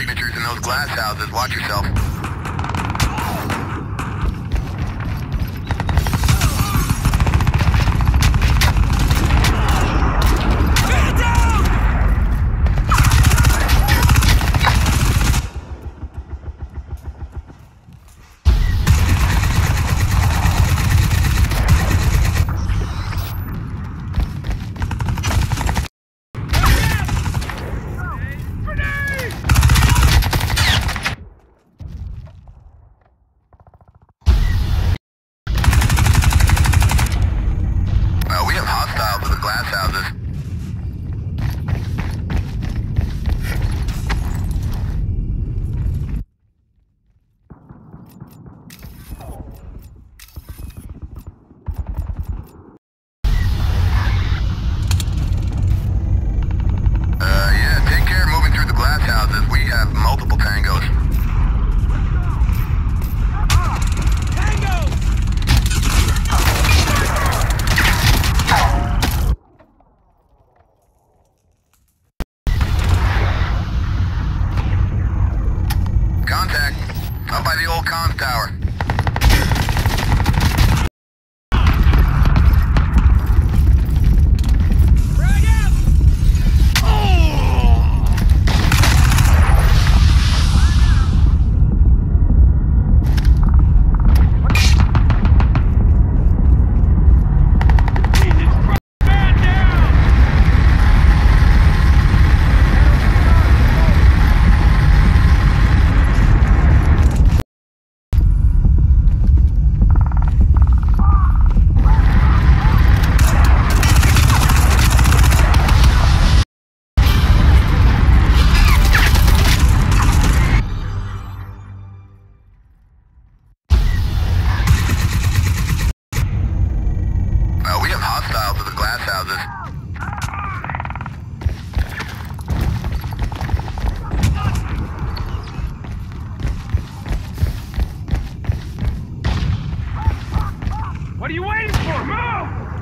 signatures in those glass houses. Watch yourself. Multiple tangos. Contact. Up by the old comms tower. Hostile to the glass houses. What are you waiting for? Move!